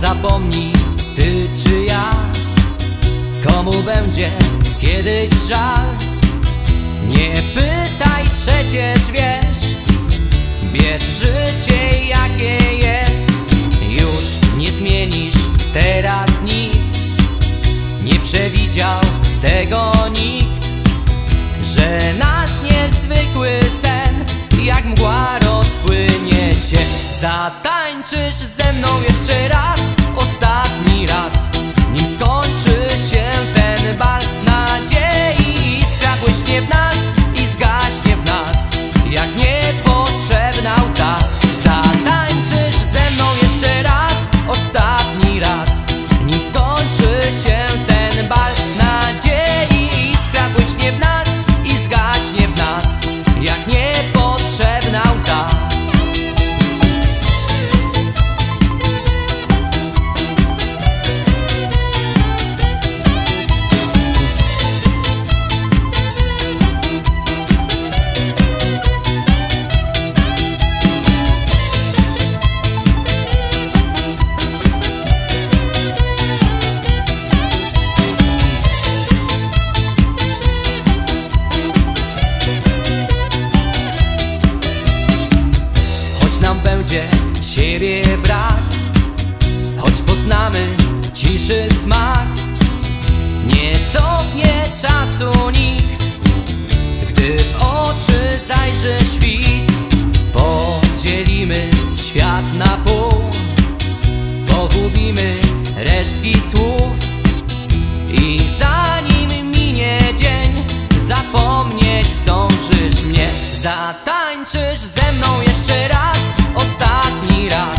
zapomnij, ty czy ja, komu będzie kiedyś żal. Nie pytaj, przecież wiesz, bierz życie jakie jest. Już nie zmienisz teraz nic, nie przewidział tego nikt, że nasz niezwykły sen jak mgła rozpłynie się. Zatańczysz ze mną jeszcze raz, ostatni raz, nim skończy się ten bal nadziei. Iskra błyśnie w nas i zgaśnie w nas jak niepotrzebna łza. Zatańczysz ze mną jeszcze raz, ostatni raz, nim skończy się ten bal nadziei. Iskra błyśnie w nas i zgaśnie w nas jak niepotrzebna łza. Nam będzie siebie brak, choć poznamy ciszy smak. Nie cofnie czasu nikt, gdy w oczy zajrzy świt. Podzielimy świat na pół, pogubimy resztki słów i zanim minie dzień, zapomnieć zdążysz mnie. Zatańczysz ze mną jeszcze raz, ostatni raz,